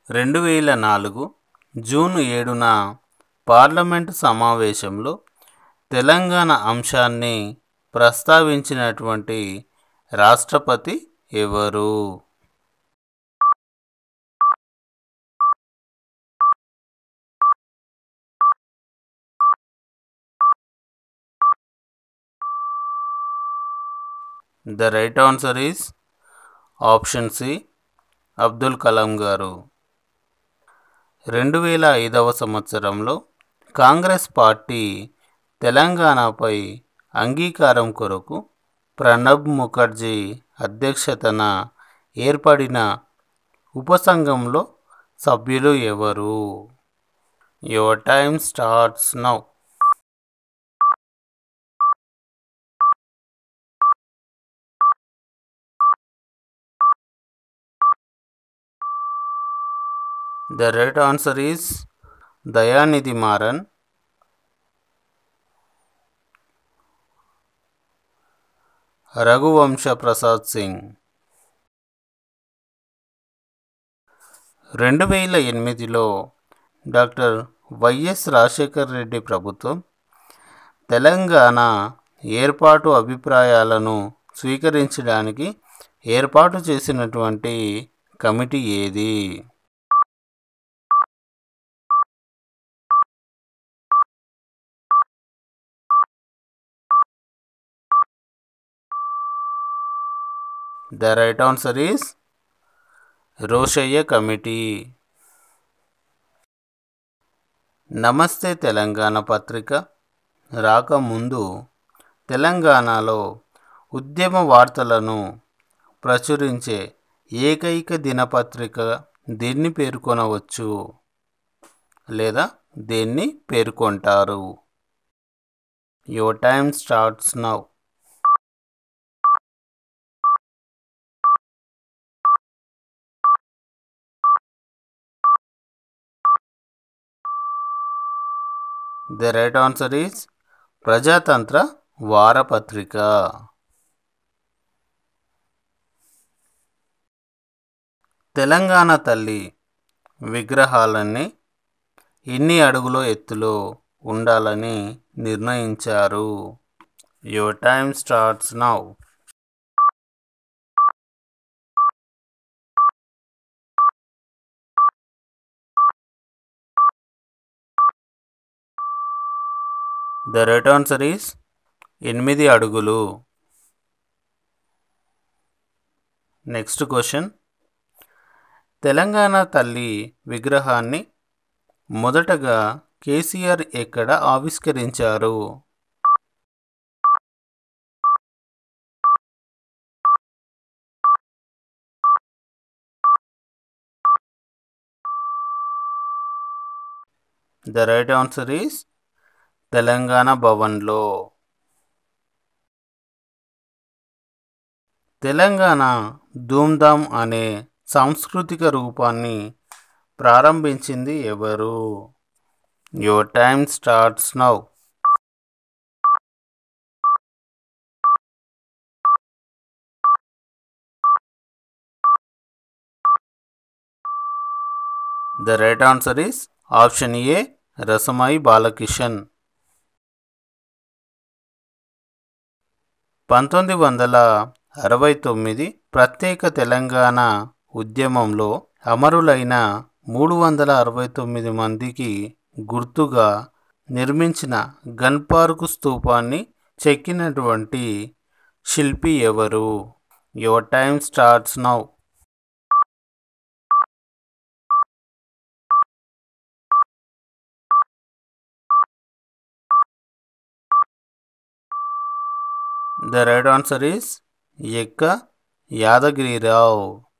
2004 June 7న parliament సమావేశంలో తెలంగాణ అంశాన్ని ప్రస్తావించినటువంటి రాష్ట్రపతి ఎవరు? The right answer is option C, Abdul Kalam గారు. 2005వ సంవత్సరంలో కాంగ్రెస్ పార్టీ తెలంగాణపై అంగీకారం కొరకు ప్రణబ్ ముఖర్జీ అధ్యక్షతన ఏర్పడిన ఉపసంఘంలో సభ్యులు ఎవరు? Your time starts now. The right answer is Dayanidhi Maran. Raghuvansh Prasad Singh. 2008లో డాక్టర్ వైఎస్ రాజశేఖర్ రెడ్డి ప్రభుత్వం తెలంగాణ ఏర్పాటు అభిప్రాయాలను స్వీకరించడానికి ఏర్పాటు చేసినటువంటి కమిటీ ఏది? The right answer is Rosaiah committee. Namaste Telangana పత్రిక రాకముందు తెలంగాణలో ఉద్యమ వార్తలను ప్రచురించే ఏకైక దినపత్రిక దేన్ని పేర్కొనవచ్చు లేదా దేన్ని పేర్కొంటారు? Your time starts now. The right answer is Prajatantra వారపత్రిక. తెలంగాణ తల్లి విగ్రహాలన్నీ ఎన్ని అడుగుల ఎత్తులో ఉండాలని నిర్ణయించారు? Your time starts now. The right answer is 8 అడుగులు. Next question. తెలంగాణ తల్లి విగ్రహాన్ని మొదటగా కేసీఆర్ ఎక్కడ ఆవిష్కరించారు? The right answer is Telangana భవన్లో. తెలంగాణ ధూమ్ధామ్ అనే సాంస్కృతిక రూపాన్ని ప్రారంభించింది ఎవరు? Your time starts now. The right answer is option A Rasamayi Balakishan. 1969 ప్రత్యేక తెలంగాణ ఉద్యమంలో అమరులైన 369 మందికి గుర్తుగా నిర్మించిన గన్ పార్క్ స్తూపాన్ని చెక్కినటువంటి శిల్పి ఎవరు? Your time starts now. The right answer is ఎక్క యాదగిరిరావు.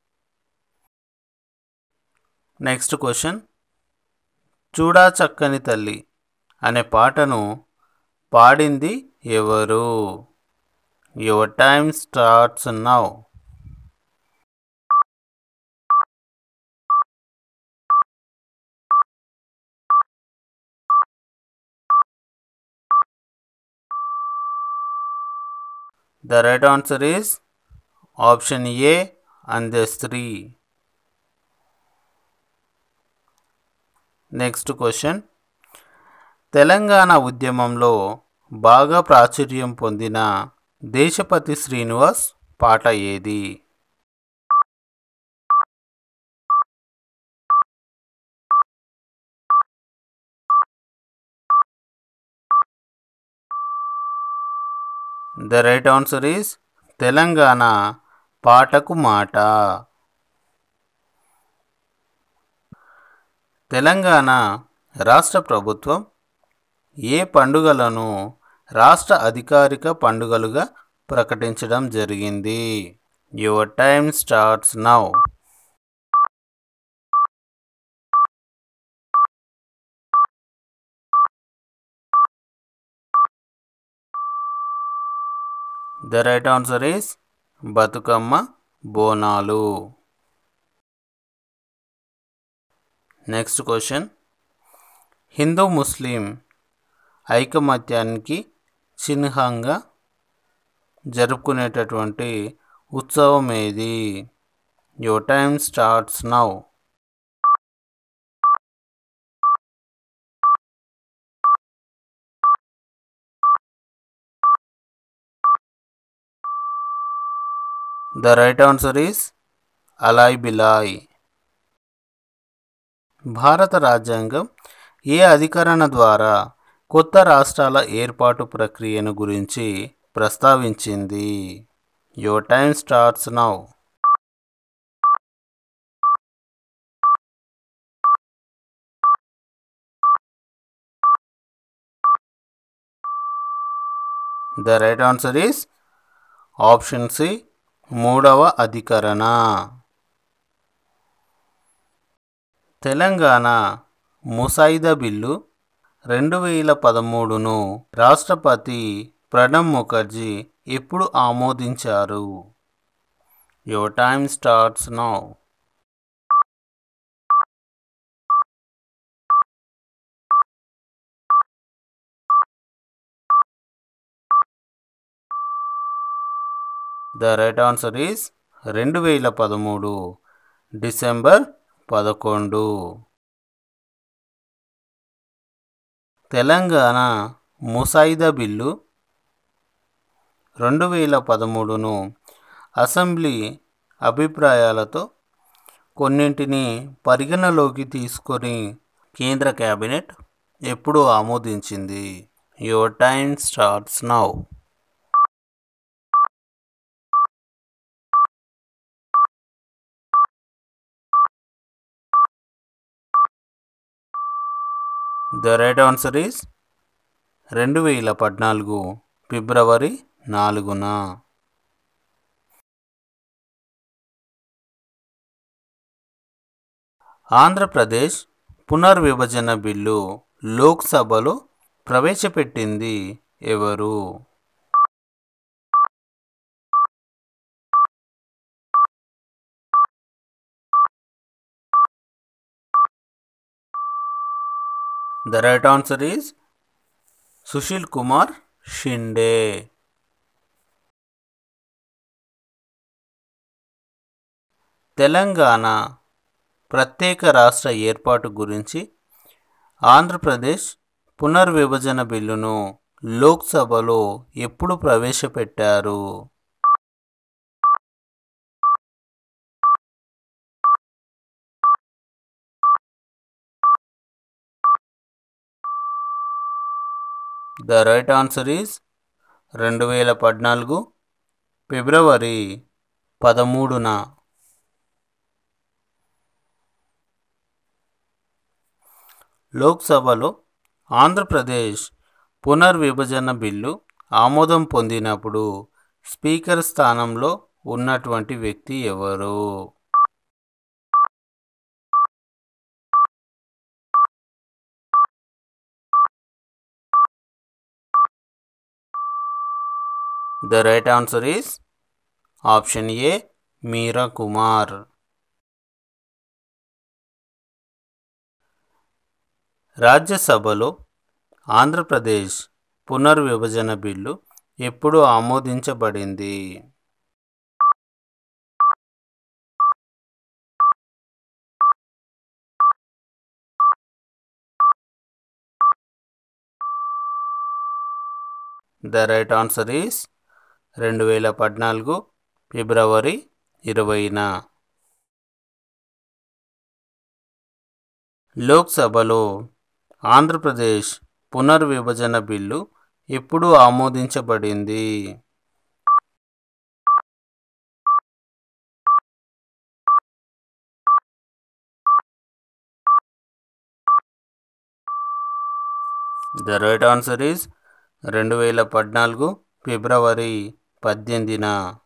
Next question. చూడా చక్కని తల్లి అనే పాటను పాడింది ఎవరు? Your time starts now. The right answer is option A Andesri. Next question, Telangana ఉద్యమంలో బాగా ప్రాచుర్యం పొందిన దేశపతి శ్రీనివాస్ పాట ఏది? The right answer is Telangana పాటకు మాట. తెలంగాణ రాష్ట్ర ప్రభుత్వం ఏ పండుగలను రాష్ట్ర అధికారిక పండుగలుగా ప్రకటించడం జరిగింది? Your time starts now. The right answer is Bathukamma Bonalu. Next question, Hindu Muslim ఐకమత్యానికి చిహ్నంగా జరుపుకునేటటువంటి ఉత్సవం ఏది? Your time starts now. The right answer is Alai Balai. భారత రాజ్యాంగం ఏ అధికరణ ద్వారా కొత్త రాష్ట్రాల ఏర్పాటు ప్రక్రియను గురించి ప్రస్తావించింది? Your time starts now. The right answer is option C, 3వ అధికరణ. తెలంగాణ ముసాయిదా బిల్లు 2013ను రాష్ట్రపతి ప్రణబ్ ముఖర్జీ ఎప్పుడు ఆమోదించారు? Your time starts now. The right answer is 2013 December 11. Telangana ముసాయిదా బిల్లు 2013ను అసెంబ్లీ అభిప్రాయాలతో కొన్నింటిని పరిగణలోకి తీసుకొని కేంద్ర కేబినెట్ ఎప్పుడు ఆమోదించింది? Your time starts now. The right answer is 2014 February 4న. ఆంధ్రప్రదేశ్ పునర్విభజన బిల్లు లోక్సభలో ప్రవేశపెట్టింది ఎవరు? The right answer is Sushil Kumar Shinde. Telangana ప్రత్యేక రాష్ట్ర ఏర్పాటు గురించి ఆంధ్రప్రదేశ్ పునర్విభజన బిల్లును లోక్సభలో ఎప్పుడు ప్రవేశపెట్టారు? The right answer is 2014 February 13న. లోక్సభలో ఆంధ్రప్రదేశ్ పునర్విభజన బిల్లు ఆమోదం పొందినప్పుడు స్పీకర్ స్థానంలో ఉన్నటువంటి వ్యక్తి ఎవరు? The right answer is option A, Meira Kumar. రాజ్యసభలో ఆంధ్రప్రదేశ్ పునర్విభజన బిల్లు ఎప్పుడు ఆమోదించబడింది? The right answer is 2014 February 20న. లోక్సభలో ఆంధ్రప్రదేశ్ పునర్విభజన బిల్లు ఎప్పుడు ఆమోదించబడింది? The right answer is 2014 February 18న.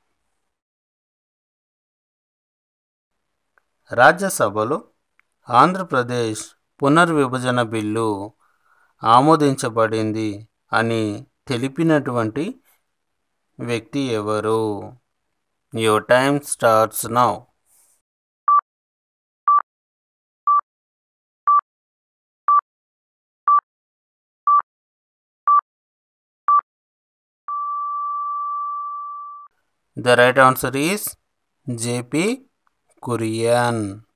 రాజ్యసభలో ఆంధ్రప్రదేశ్ పునర్విభజన బిల్లు ఆమోదించబడింది అని తెలిపినటువంటి వ్యక్తి ఎవరు? Your time starts now. The right answer is JP Kurian.